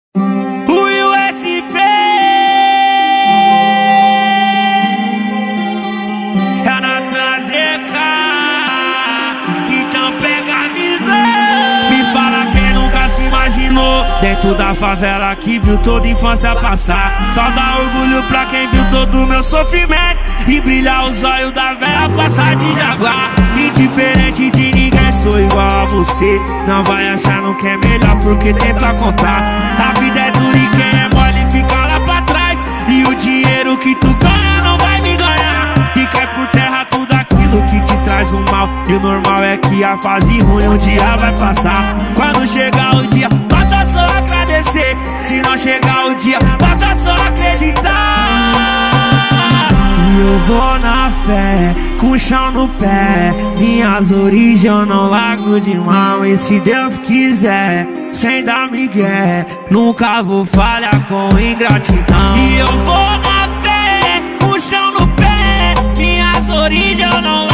USB é na Transeca, então pega a visão. Me fala quem nunca se imaginou dentro da favela que viu toda a infância passar. Só dá orgulho pra quem viu todo o meu sofrimento e brilhar os olhos da velha passar de Jaguar. Indiferente de ninguém, sou igual a você. Não vai achando que é melhor porque tem pra contar. A vida é dura e quem é mole fica lá pra trás. E o dinheiro que tu ganha não vai me ganhar. E cai por terra tudo aquilo que te traz o mal. E o normal é que a fase ruim um dia vai passar. Quando chegar o dia, basta só agradecer. Se não chegar o dia, basta só acreditar. E eu vou na fé, com o chão no pé. Minhas origens eu não largo de mão. E se Deus quiser, sem dar migué, nunca vou falhar com ingratidão. E eu vou na fé, com o chão no pé. Minhas origens eu não largo